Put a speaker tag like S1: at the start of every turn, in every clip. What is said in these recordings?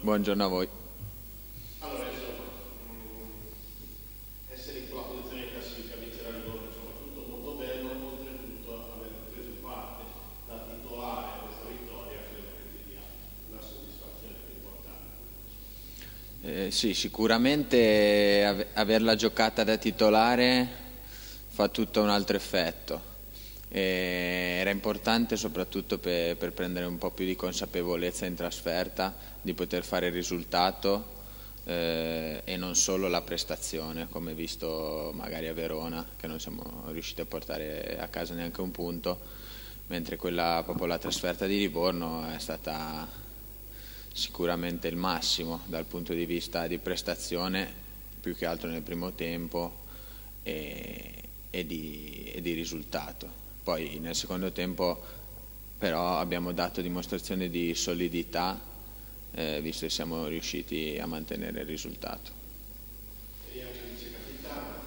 S1: Buongiorno a voi.
S2: Allora, insomma, essere in quella posizione di classifica, vincere a Livorno, insomma, tutto molto bello, oltretutto aver preso parte da titolare a questa vittoria, credo che ti dia una soddisfazione più importante.
S1: Sì, sicuramente averla giocata da titolare fa tutto un altro effetto. Era importante soprattutto per prendere un po' più di consapevolezza in trasferta, di poter fare il risultato e non solo la prestazione, come visto magari a Verona, che non siamo riusciti a portare a casa neanche un punto, mentre proprio la trasferta di Livorno è stata sicuramente il massimo dal punto di vista di prestazione, più che altro nel primo tempo, e di risultato. Poi nel secondo tempo però abbiamo dato dimostrazione di solidità, visto che siamo riusciti a mantenere il risultato.
S2: E anche vice capitano,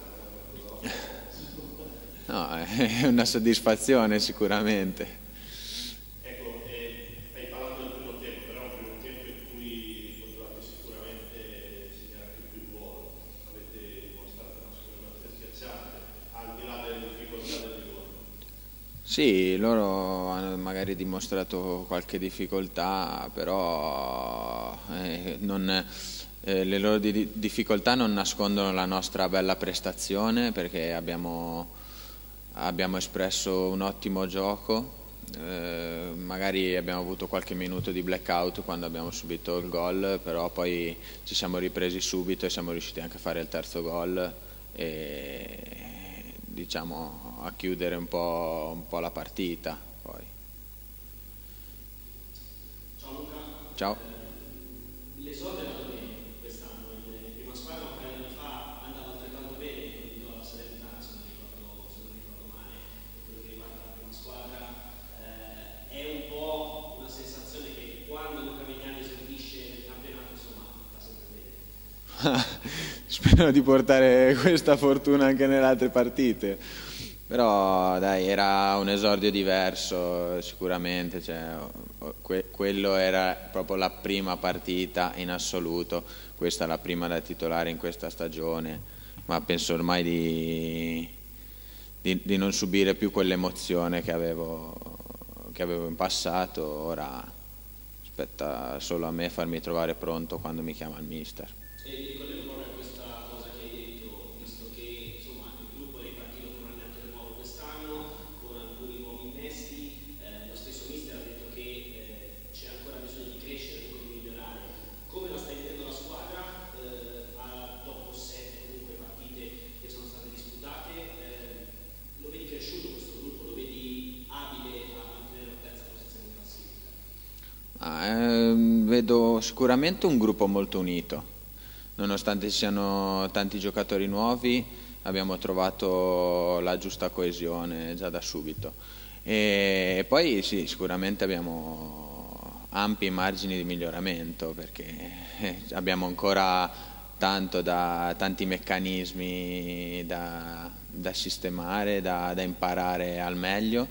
S1: No, è una soddisfazione sicuramente.
S2: ecco, hai parlato del primo tempo, però un primo tempo in cui potevate sicuramente segnare anche più gol, avete dimostrato una supremazia schiacciante, al di là delle difficoltà del Livorno.
S1: Sì, loro hanno magari dimostrato qualche difficoltà, però le loro difficoltà non nascondono la nostra bella prestazione, perché abbiamo espresso un ottimo gioco. Magari abbiamo avuto qualche minuto di blackout quando abbiamo subito il gol, però poi ci siamo ripresi subito e siamo riusciti anche a fare il terzo gol e diciamo a chiudere un po' la partita poi.
S2: Ciao Luca.
S1: Ciao.
S2: L'esordio è andato bene quest'anno, in prima squadra un paio di anni fa andava altrettanto bene, quindi do la Salernitana se non ricordo male, per quello che riguarda la prima squadra. È un po' una sensazione che quando Luca Vignali esordisce nel campionato, insomma, va sempre bene.
S1: Spero di portare questa fortuna anche nelle altre partite, però dai, era un esordio diverso sicuramente, cioè, quello era proprio la prima partita in assoluto, questa è la prima da titolare in questa stagione, ma penso ormai di non subire più quell'emozione che avevo in passato. Ora aspetta solo a me farmi trovare pronto quando mi chiama il mister.
S2: E mi ricollego proprio a questa cosa che hai detto, visto che insomma il gruppo è ripartito con un allenatore nuovo quest'anno, con alcuni nuovi innesti, lo stesso mister ha detto che c'è ancora bisogno di crescere, comunque di migliorare. Come la stai vedendo la squadra dopo 7 comunque partite che sono state disputate? Lo vedi cresciuto questo gruppo? Lo vedi abile a mantenere la terza posizione in classifica?
S1: Vedo sicuramente un gruppo molto unito. Nonostante ci siano tanti giocatori nuovi, abbiamo trovato la giusta coesione già da subito. E poi sì, sicuramente abbiamo ampi margini di miglioramento, perché abbiamo ancora tanti meccanismi da sistemare, da imparare al meglio,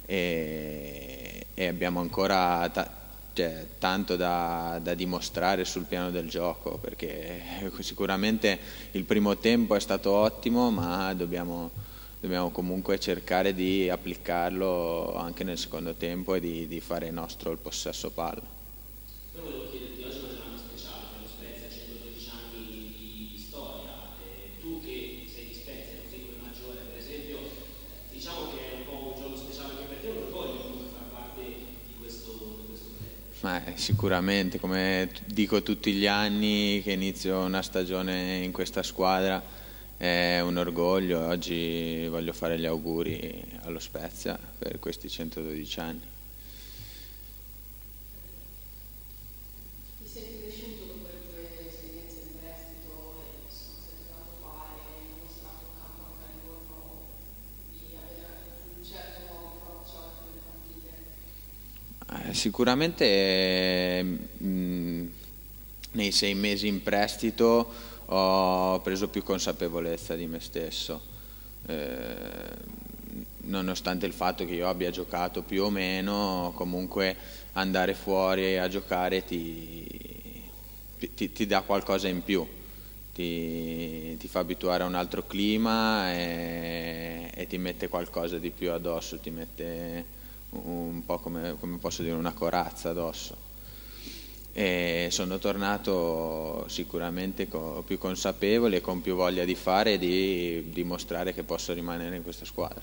S1: e abbiamo ancora tanto da dimostrare sul piano del gioco, perché sicuramente il primo tempo è stato ottimo, ma dobbiamo comunque cercare di applicarlo anche nel secondo tempo e di fare nostro il possesso palla.
S2: Poi volevo chiederti, oggi è una giornata speciale per lo Spezia, 112 anni di storia, tu che sei di Spezia, così come Maggiore per esempio, diciamo che è un po' un giorno speciale anche per te, un orgoglio comunque far parte di questo club.
S1: Sicuramente, come dico tutti gli anni che inizio una stagione in questa squadra, è un orgoglio. Oggi voglio fare gli auguri allo Spezia per questi 112 anni.
S3: Ti sei cresciuto dopo le tue esperienze in prestito e sono sempre andato a fare, dimostrato in campo anche a Livorno di avere un certo nuovo approccio anche nelle partite?
S1: Sicuramente nei 6 mesi in prestito ho preso più consapevolezza di me stesso, nonostante il fatto che io abbia giocato più o meno, comunque andare fuori a giocare ti dà qualcosa in più, ti fa abituare a un altro clima e ti mette qualcosa di più addosso, ti mette un po' come posso dire, una corazza addosso. E sono tornato sicuramente più consapevole e con più voglia di fare e di dimostrare che posso rimanere in questa squadra.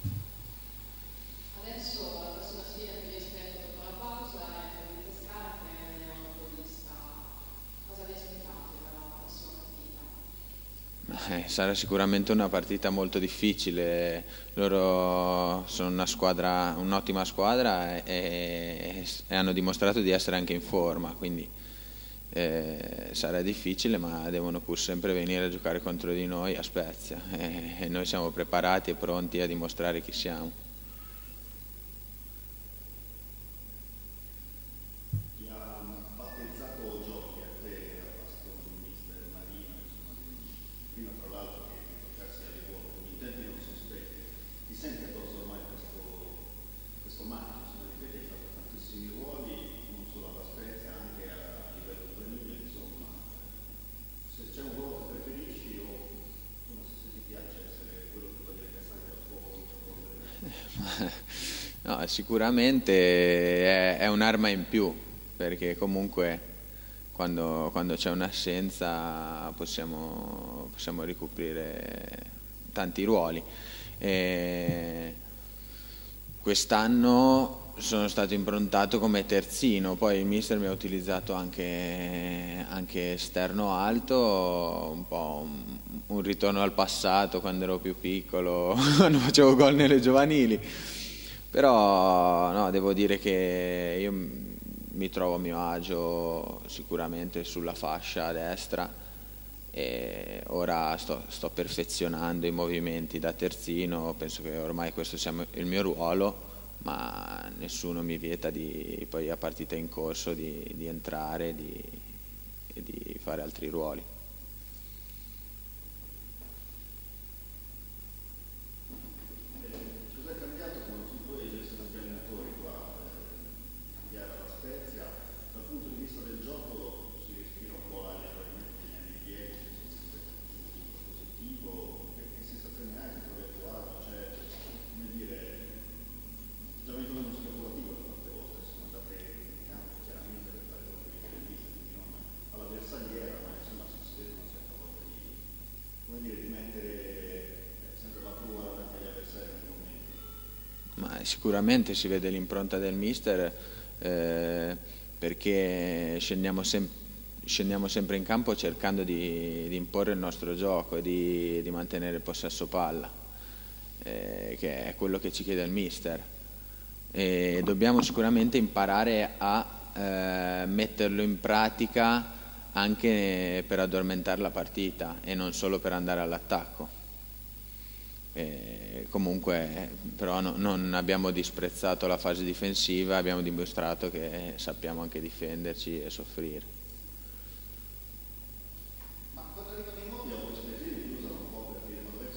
S3: Adesso la prossima sfida che vi aspetto dopo la pausa è per il Pescara, che è un motorista. Cosa vi aspettate dalla prossima partita?
S1: Sarà sicuramente una partita molto difficile. Loro sono una squadra, un'ottima squadra e hanno dimostrato di essere anche in forma, quindi sarà difficile, ma devono pur sempre venire a giocare contro di noi a Spezia e noi siamo preparati e pronti a dimostrare chi siamo. No, sicuramente è un'arma in più, perché comunque quando c'è un'assenza possiamo ricoprire tanti ruoli. Quest'anno sono stato improntato come terzino, poi il mister mi ha utilizzato anche esterno alto, un po' un ritorno al passato quando ero più piccolo, quando facevo gol nelle giovanili. Però no, devo dire che io mi trovo a mio agio sicuramente sulla fascia destra e ora sto perfezionando i movimenti da terzino, penso che ormai questo sia il mio ruolo, ma nessuno mi vieta poi a partita in corso di entrare e di fare altri ruoli. Sicuramente si vede l'impronta del mister perché scendiamo sempre in campo cercando di imporre il nostro gioco e di mantenere il possesso palla, che è quello che ci chiede il mister. E dobbiamo sicuramente imparare a metterlo in pratica anche per addormentare la partita e non solo per andare all'attacco. Comunque però non abbiamo disprezzato la fase difensiva, abbiamo dimostrato che sappiamo anche difenderci e soffrire.
S4: Ma quando arrivano i nuovi a voi spesini li usano un po' per dire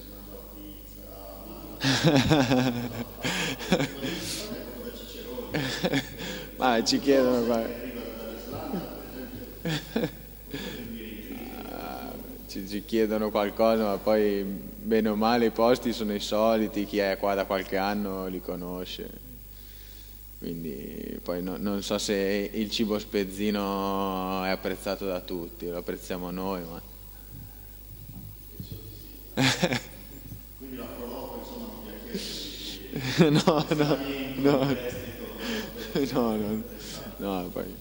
S4: ma dove si mangia la pizza?
S1: Ma ci chiedono qua. Ci chiedono qualcosa, ma poi bene o male i posti sono i soliti, chi è qua da qualche anno li conosce, quindi poi non so se il cibo spezzino è apprezzato da tutti, lo apprezziamo noi, ma
S4: quindi la provoco, insomma, mi piace
S1: no, poi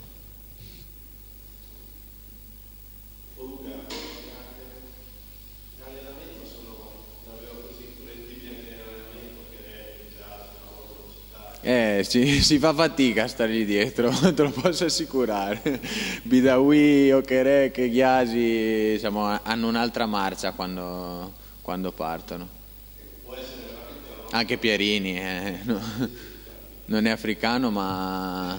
S1: si fa fatica a stargli dietro, te lo posso assicurare. Bidawi, Okerek e Ghiasi hanno un'altra marcia quando partono. Anche Pierini, no. Non è africano, ma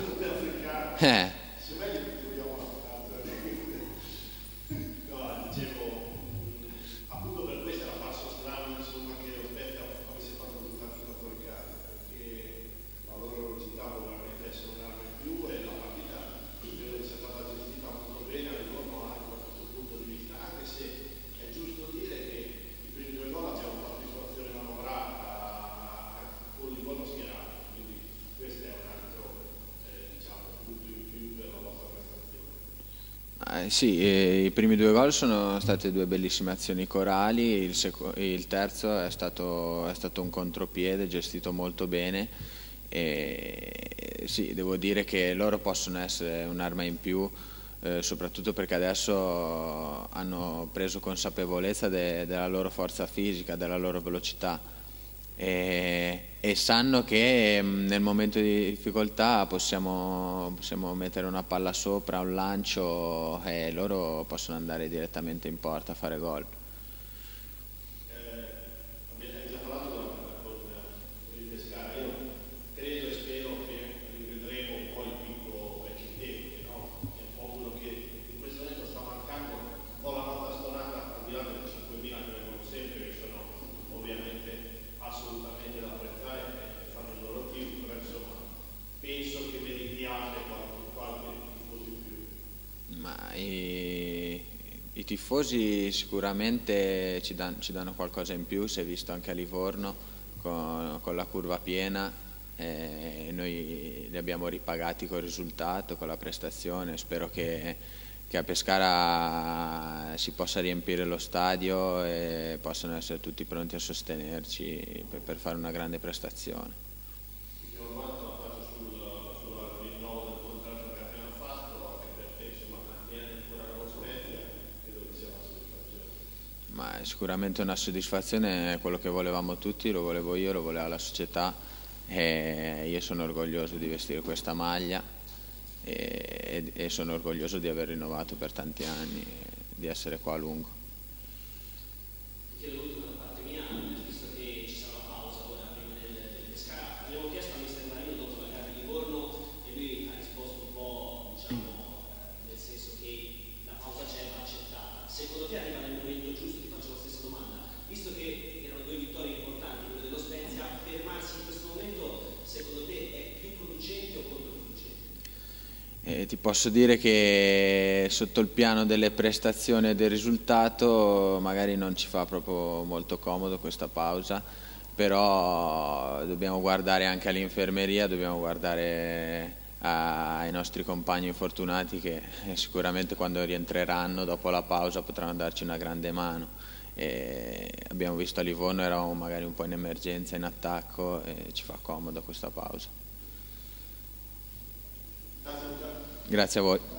S1: Sì, i primi 2 gol sono state 2 bellissime azioni corali, il terzo è stato un contropiede gestito molto bene e sì, devo dire che loro possono essere un'arma in più, soprattutto perché adesso hanno preso consapevolezza della loro forza fisica, della loro velocità e sanno che nel momento di difficoltà possiamo mettere una palla sopra, un lancio e loro possono andare direttamente in porta a fare gol.
S4: Avete già parlato di Pescara, io credo e spero che rivedremo un po' il picco Becchittetti, no? Che è un po' quello che in questo momento sta mancando, un po' la nota stonata, al di là delle 5.000 che vengono sempre, che sono ovviamente assolutamente da apprezzare e fanno il loro team, però insomma penso che meritiate qualche tifoso in più.
S1: Ma i tifosi sicuramente ci danno qualcosa in più, si è visto anche a Livorno con la curva piena, noi li abbiamo ripagati col risultato, con la prestazione, spero che a Pescara si possa riempire lo stadio e possano essere tutti pronti a sostenerci per fare una grande prestazione.
S4: L'ultima domanda la faccio sul rinnovo del contratto che ha appena fatto, anche per te, insomma, mantiene ancora la Spezia, credo che sia una soddisfazione.
S1: Ma è sicuramente una soddisfazione, è quello che volevamo tutti, lo volevo io, lo voleva la società e io sono orgoglioso di vestire questa maglia e sono orgoglioso di aver rinnovato per tanti anni e di essere qua a lungo.
S2: Ti chiedo l'ultima da parte mia, visto che ci sarà la pausa ora prima del Pescara. Abbiamo chiesto a mister Marino dopo la gara di Livorno e lui ha risposto un po', diciamo, nel senso che la pausa c'è, va accettata. Secondo te arriva nel momento giusto? Ti faccio la stessa domanda. Visto che erano 2 vittorie importanti, quelle dello Spezia, fermarsi in questo momento secondo te è più producente o controproducente?
S1: Ti posso dire che sotto il piano delle prestazioni e del risultato magari non ci fa proprio molto comodo questa pausa, però dobbiamo guardare anche all'infermeria, dobbiamo guardare ai nostri compagni infortunati che sicuramente quando rientreranno dopo la pausa potranno darci una grande mano. Abbiamo visto a Livorno, eravamo magari un po' in emergenza, in attacco e ci fa comodo questa pausa. Grazie a voi.